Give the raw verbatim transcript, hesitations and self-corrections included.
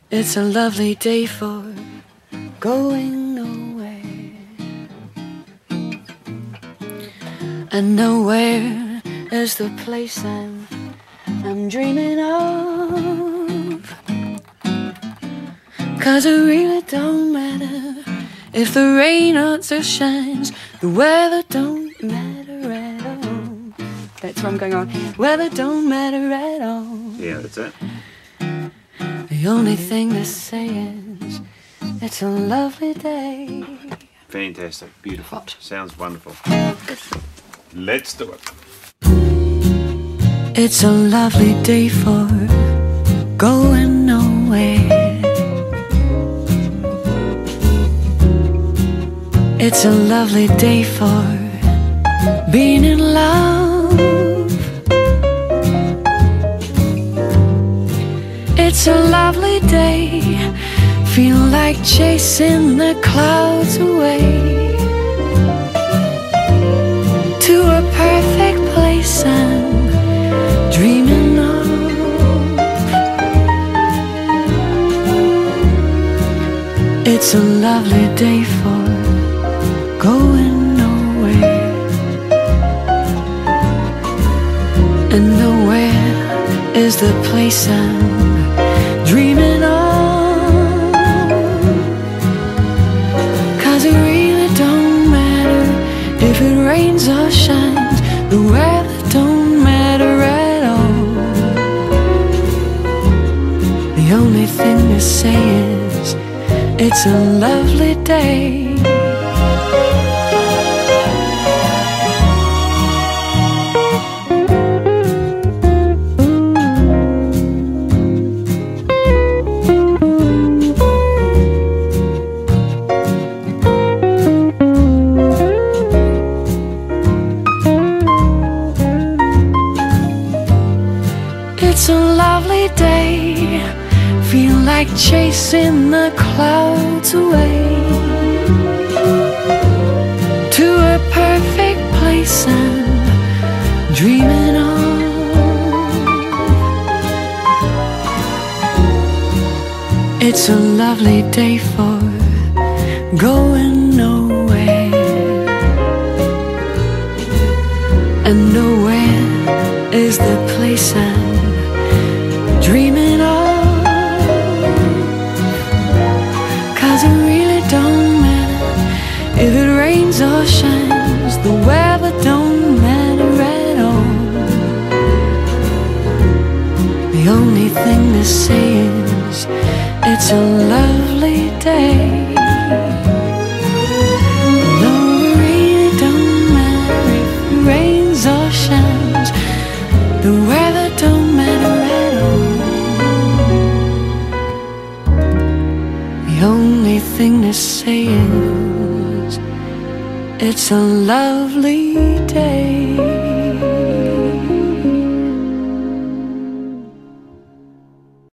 It's a lovely day for going nowhere, and nowhere is the place I'm, I'm dreaming of. 'Cause it really don't matter if the rain or the shines, the weather don't matter at all. That's what I'm going on. Weather don't matter at all. Yeah, that's it. The only thing to say is, it's a lovely day. Fantastic, beautiful. Hot. Sounds wonderful. Let's do it. It's a lovely day for going nowhere. It's a lovely day for being in love. It's a lovely day, feel like chasing the clouds away to a perfect place I'm dreaming of. It's a lovely day for going nowhere, and nowhere is the place I'm dreaming of. 'Cause it really don't matter if it rains or shines, the weather don't matter at all. The only thing to say is, it's a lovely day. It's a lovely day, feel like chasing the clouds away to a perfect place I'm dreaming of. It's a lovely day for going nowhere, and nowhere is the place I'm dreaming of. 'Cause it really don't matter if it rains or shines, the weather don't matter at all. The only thing to say is, it's a lovely day. No, it really don't matter if it rains or shines, the weather don't matter at all. The only thing to say is, it's a lovely day.